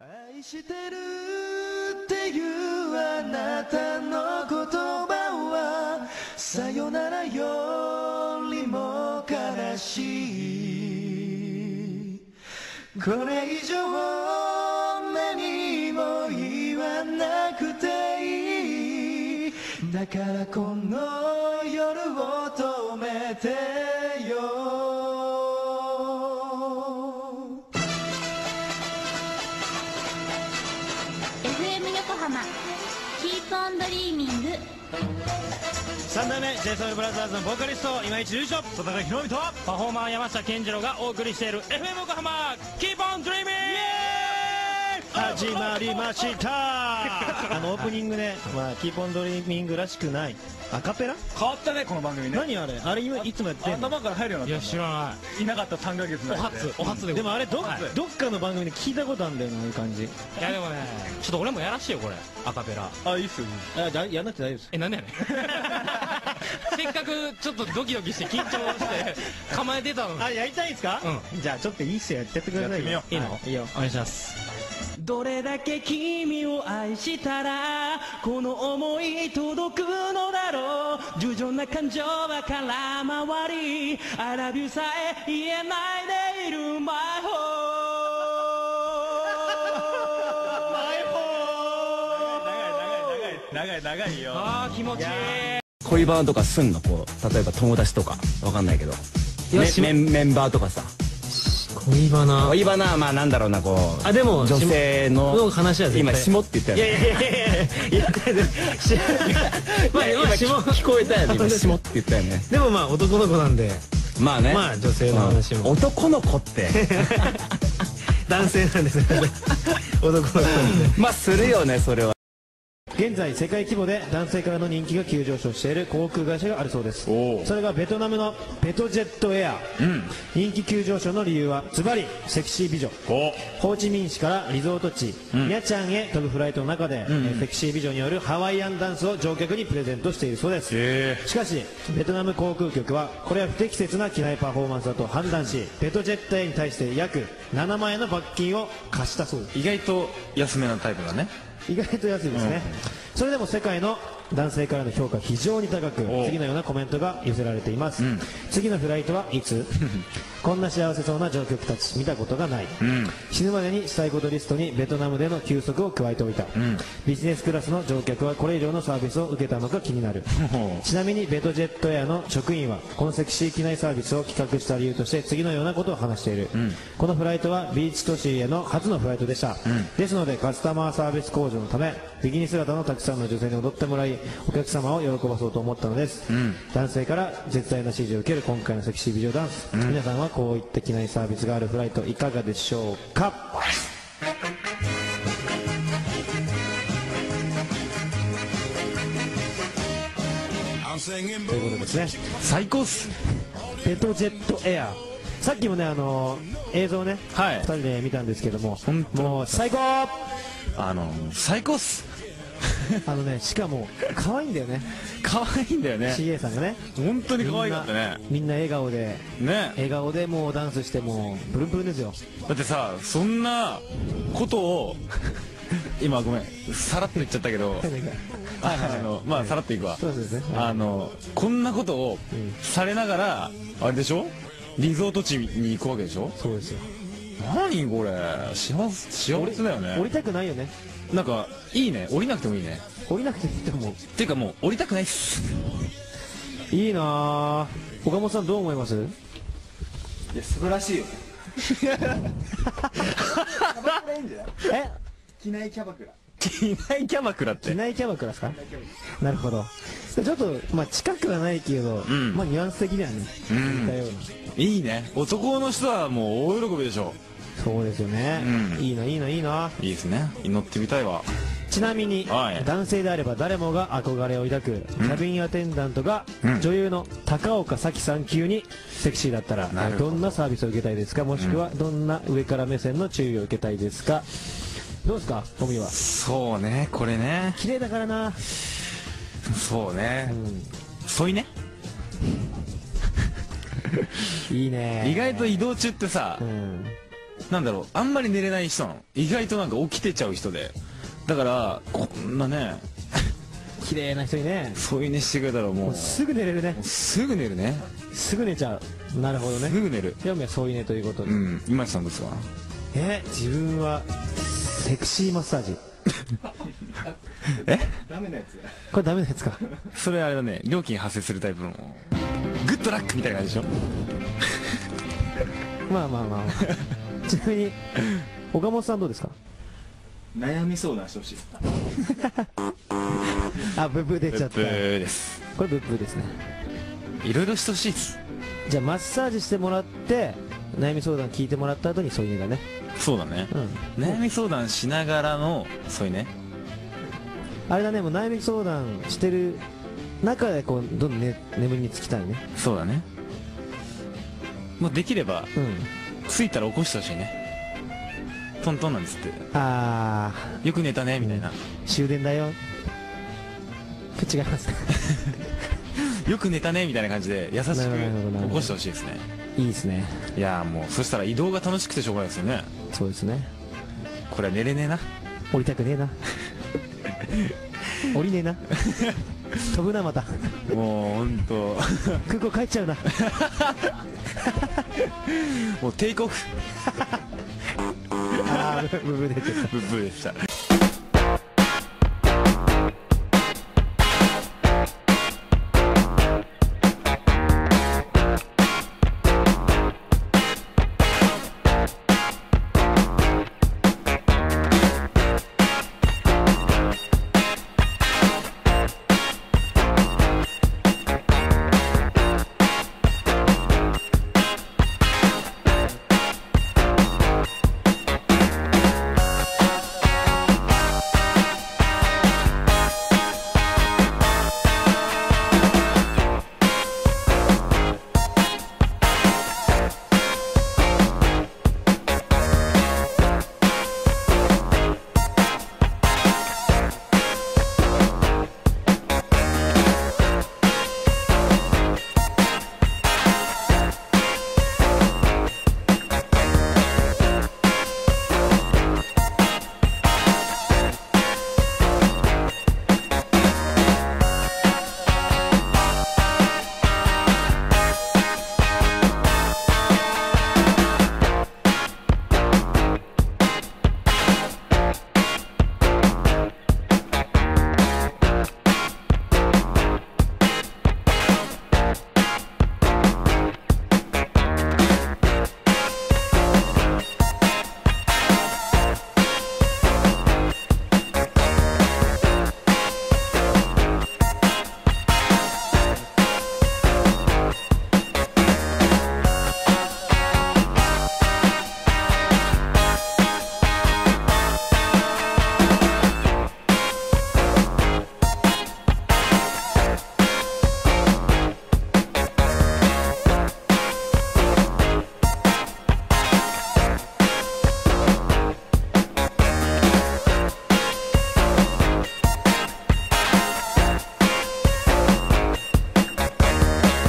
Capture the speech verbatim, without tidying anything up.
愛してるっていうあなたの言葉はさよならよりも悲しい。これ以上何も言わなくていい。だからこの夜を止めてよ。 横浜キープオンドリーミングさん代目 ジェイソウルブラザーズのボーカリスト今市隆二と戸高宏美とパフォーマー山下健二郎がお送りしている エフエム 横浜キープオンドリーミング始まりましたあのオープニングで、まあ、キープオンドリーミングらしくないアカペラ変わったねこの番組ね。 何あれあれ今いつもやってんの。 頭から入るようになった。 いや知らない。 いなかったさんかげつのお初お初で。 でもあれどっ、 はい、 どっかの番組で聞いたことあるんだよな、ああいう感じ。 いやでもねちょっと俺もやらしいよこれアカペラ。 あ、いいっすよ。 あだやんなくて大丈夫です。 えなんでやねんせっかくちょっとドキドキして緊張して構えてたのに。 あやりたいですか。うんじゃあちょっといいっすよやってやってくださいよ。 いいの。 いいよお願いします。 どれだけ君を愛したらこの想い届くのだろう。従順な感情は空回り I love you さえ言えないでいる My home 長い長い長い長いよ。 あー気持ちいい。 恋バナとかすんのこう例えば友達とかわかんないけどメメンメンバーとかさ恋バナ恋バナはまあなんだろうなこうあでも女性の話は絶対今下って言ったよね。 いやいやいやいやいやまあ今今下聞こえたよね今下って言ったよね。 でもまあ男の子なんでまあねまあ女性の話も、 うん男の子って男性なんです男の子なんでまあするよねそれは。 現在世界規模で男性からの人気が急上昇している航空会社があるそうです。それがベトナムのペトジェットエア、うん、人気急上昇の理由はズバリセクシー美女。ホーチミン市からリゾート地、うん、ニャチャンへ飛ぶフライトの中で、うん、セクシー美女によるハワイアンダンスを乗客にプレゼントしているそうです。しかしベトナム航空局はこれは不適切な機内パフォーマンスだと判断しペトジェットエアに対して約ななまんえんの罰金を課したそうです。 意外と安めなタイプだね。 意外と安いですね、うん、それでも世界の男性からの評価非常に高く次のようなコメントが寄せられています、うん、次のフライトはいつこんな幸せそうな乗客たち見たことがない、うん、死ぬまでにしたいことリストにベトナムでの休息を加えておいた、うん、ビジネスクラスの乗客はこれ以上のサービスを受けたのか気になるちなみにベトジェットエアの職員はこのセクシー機内サービスを企画した理由として次のようなことを話している、うん、このフライトはビーチ都市への初のフライトでした、うん、ですのでカスタマーサービス向上のためビキニ姿のたくさんの女性に踊ってもらいお客様を喜ばそうと思ったのです、うん、男性から絶大な支持を受ける今回のセクシー美女ダンス、うん、皆さんはこういった機内サービスがあるフライトいかがでしょうか。ということですね。 最高っす。 ペトジェットエアさっきもねあのー、映像ね、はい、ふたりで見たんですけどももう最高。 あのー、最高っすあのねしかも可愛いんだよね。 可愛いんだよね シーエーさんがね本当に可愛かったね。 みんな笑顔でね笑顔でもうダンスしてもうプルンプルンですよ。 だってさそんなことを今ごめんさらっと言っちゃったけどあのまあさらっといくわ。 そうですね。 あのこんなことをされながらあれでしょリゾート地に行くわけでしょ。 そうですよ。 何これ幸せ幸せだよね。 降りたくないよね。 なんかいいね降りなくてもいいね。 降りなくていいと思う。 っていうかもう降りたくないっす。 いいなぁ。岡本さんどう思います？いや素晴らしいよ。キャバクラいいんじゃない？え？機内キャバクラ。 機内キャバクラって。 機内キャバクラですか？なるほど。ちょっとまあ近くはないけど、うん、まあニュアンス的にはね、うん、似たような。 いいね。男の人はもう大喜びでしょ。 そうですよね、うん、いいないいないいないいですね。祈ってみたいわ。 ちなみに、はい、男性であれば誰もが憧れを抱く、うん、キャビンアテンダントが、うん、女優の高岡早紀さん級にセクシーだったらどんなサービスを受けたいですか、もしくはどんな上から目線の注意を受けたいですか。どうですかトミーは。 そうねこれね綺麗だからな。 そうね、うん、そういねいいね。 意外と移動中ってさ、うんなんだろう、あんまり寝れない人なの。意外となんか起きてちゃう人で、だからこんなね綺麗な人にね、 添い寝してくれたらもうもうすぐ寝れるね。 すぐ寝るね。 すぐ寝ちゃう。なるほどね。 すぐ寝る。 ヨミは添い寝ということで。 うん。今井さんですか？ え、自分はセクシーマッサージ。 え？ ダメなやつ。 これダメなやつか。 それあれだね、料金発生するタイプのグッドラックみたいな感じでしょ。 まあまあまあ、まあ、ちなみに岡本さんどうですか？ 悩み相談してほしい。 あ、ブブ出ちゃった。 ブーです。 これブブですね。 いろいろしてほしいです。 じゃあマッサージしてもらって悩み相談聞いてもらった後に添い寝だね。 そうだね、 うん、 悩み相談しながらの添い寝。 あれだね、もう悩み相談してる中でこうどんどん、ね、眠りにつきたいね。 そうだね。もうできれば、 うん、 着いたら起こしてほしいね。トントンなんですって。 あーよく寝たねみたいな、うん、 終電だよ。違いますね。 よく寝たねみたいな感じで優しく起こしてほしいですね。 いいですね。 いやーもうそしたら移動が楽しくてしょうがないですよね。 そうですね。 これは寝れねえな。 降りたくねえな。降りねえな。飛ぶなまた。 もうほんと空港帰っちゃうな。 もうテイクオフ。 ああ、ブブ出ちゃった。 ブブでした。